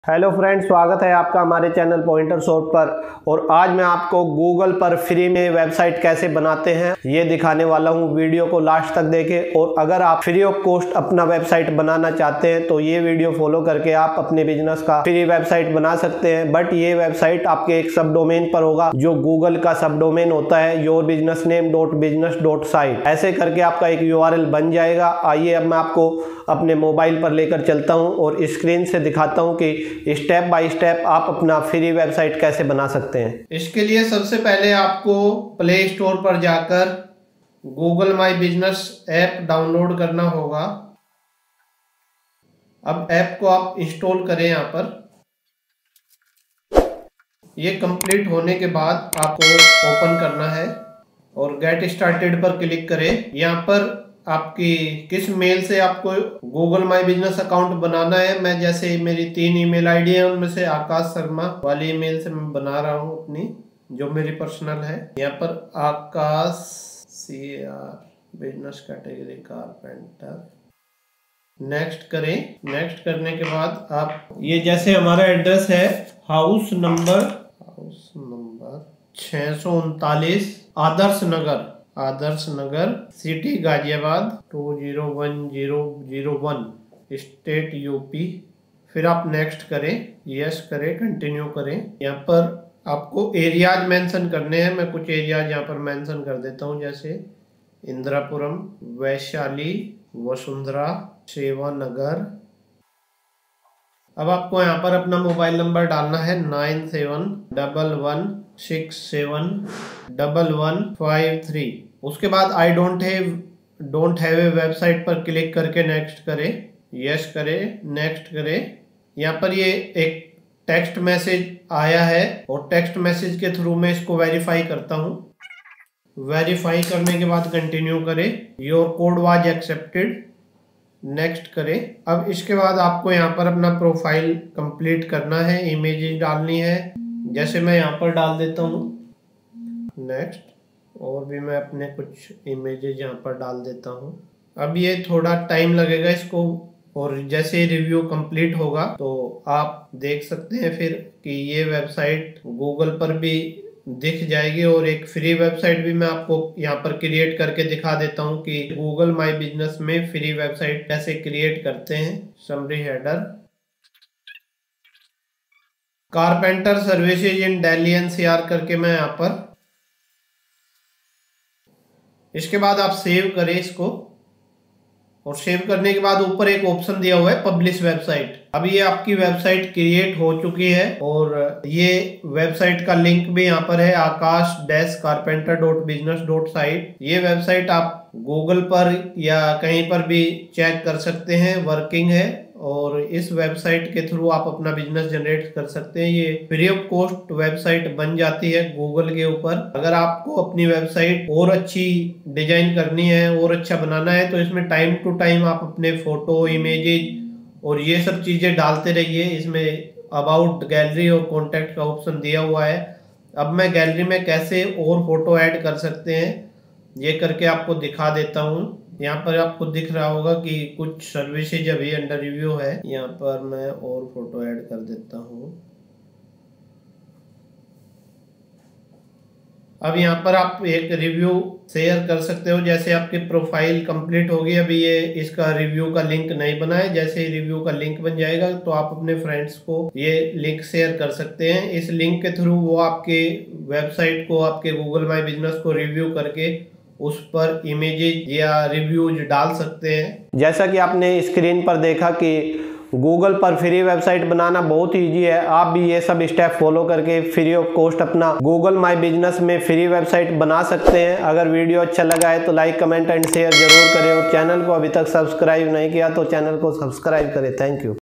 Hello friends, स्वागत है आपका हमारे चैनल पॉइंटर शॉट पर। और आज मैं आपको गूगल पर फ्री में वेबसाइट कैसे बनाते हैं ये दिखाने वाला हूं। वीडियो को लास्ट तक देखें और अगर आप फ्री ऑफ कॉस्ट अपना वेबसाइट बनाना चाहते हैं तो ये वीडियो फॉलो करके आप अपने बिजनेस का फ्री वेबसाइट बना सकते हैं। बट ये वेबसाइट आपके एक सब डोमेन पर होगा जो गूगल का सब डोमेन होता है yourbusinessname.business.site। ऐसे करके आपका एक URL बन जाएगा। आइए अब मैं आपको अपने मोबाइल पर लेकर चलता हूं और स्क्रीन से दिखाता हूं कि स्टेप बाय स्टेप आप अपना फ्री वेबसाइट कैसे बना सकते हैं। इसके लिए सबसे पहले आपको प्ले स्टोर पर जाकर Google my business app download करना होगा। अब ऐप को आप इंस्टॉल करें। यहाँ पर ये कंप्लीट होने के बाद आपको ओपन करना है और गेट स्टार्टेड पर क्लिक करें। यहाँ पर आपकी किस मेल से आपको गूगल माई बिजनेस अकाउंट बनाना है। मैं जैसे मेरी 3 ईमेल आईडी है, उनमें से आकाश शर्मा वाली ईमेल से मैं बना रहा हूँ अपनी, जो मेरी पर्सनल है। यहाँ पर Akash CR business category carpenter. Next करें। नेक्स्ट करने के बाद आप ये जैसे हमारा एड्रेस है house number 639 Adarsh Nagar city Ghaziabad 201001 state UP। फिर आप नेक्स्ट करें, यस करें, कंटिन्यू करें। यहाँ पर आपको एरियाज मेंशन करने हैं। मैं कुछ एरियाज यहाँ पर मेंशन कर देता हूँ, जैसे इंदिरापुरम, वैशाली, वसुंधरा, सेवा नगर। अब आपको यहाँ पर अपना मोबाइल नंबर डालना है 9711671153। उसके बाद I don't have a website पर क्लिक करके नेक्स्ट करें, यस करें, नेक्स्ट करें। यहाँ पर ये एक टेक्स्ट मैसेज आया है और टेक्स्ट मैसेज के थ्रू मैं इसको वेरीफाई करता हूँ। वेरीफाई करने के बाद कंटिन्यू करें। Your code was accepted, next करें। अब इसके बाद आपको यहाँ पर अपना प्रोफाइल कंप्लीट करना है, इमेजेस डालनी है, जैसे मैं यहाँ पर डाल देता हूँ नेक्स्ट। और भी मैं अपने कुछ इमेजेस यहाँ पर डाल देता हूँ। अब ये थोड़ा टाइम लगेगा इसको, और जैसे रिव्यू कंप्लीट होगा तो आप देख सकते हैं फिर कि ये वेबसाइट गूगल पर भी दिख जाएगी। और एक फ्री वेबसाइट भी मैं आपको यहाँ पर क्रिएट करके दिखा देता हूँ कि गूगल माई बिजनेस में फ्री वेबसाइट कैसे क्रिएट करते हैं। Summary header, carpenter services in Delhi NCR करके मैं यहाँ पर। इसके बाद आप सेव करें इसको, और सेव करने के बाद ऊपर एक ऑप्शन दिया हुआ है पब्लिश वेबसाइट। अब ये आपकी वेबसाइट क्रिएट हो चुकी है और ये वेबसाइट का लिंक भी यहाँ पर है akash-carpenter.business.site। ये वेबसाइट आप गूगल पर या कहीं पर भी चेक कर सकते हैं, वर्किंग है। और इस वेबसाइट के थ्रू आप अपना बिजनेस जनरेट कर सकते हैं। ये फ्री ऑफ कॉस्ट वेबसाइट बन जाती है गूगल के ऊपर। अगर आपको अपनी वेबसाइट और अच्छी डिजाइन करनी है और अच्छा बनाना है तो इसमें टाइम टू टाइम आप अपने फोटो, इमेजेस और ये सब चीजें डालते रहिए। इसमें अबाउट, गैलरी और कॉन्टैक्ट का ऑप्शन दिया हुआ है। अब मैं गैलरी में कैसे और फोटो ऐड कर सकते हैं ये करके आपको दिखा देता हूँ। यहाँ पर आपको दिख रहा होगा कि कुछ सर्विसेज अभी अंडर रिव्यू है। यहाँ पर मैं और फोटो ऐड कर देता हूँ। अब यहाँ पर आप एक रिव्यू शेयर कर सकते हो। जैसे आपकी प्रोफाइल कंप्लीट होगी, अभी ये इसका रिव्यू का लिंक नहीं बना है। जैसे ही रिव्यू का लिंक बन जाएगा तो आप अपने फ्रेंड्स को ये लिंक शेयर कर सकते हैं। इस लिंक के थ्रू वो आपके वेबसाइट को, आपके गूगल माई बिजनेस को रिव्यू करके उस पर इमेजेस या रिव्यूज डाल सकते हैं। जैसा कि आपने स्क्रीन पर देखा कि गूगल पर फ्री वेबसाइट बनाना बहुत ईजी है। आप भी ये सब स्टेप फॉलो करके फ्री ऑफ कॉस्ट अपना गूगल माई बिजनेस में फ्री वेबसाइट बना सकते हैं। अगर वीडियो अच्छा लगा है तो लाइक, कमेंट एंड शेयर जरूर करें और चैनल को अभी तक सब्सक्राइब नहीं किया तो चैनल को सब्सक्राइब करें। Thank you.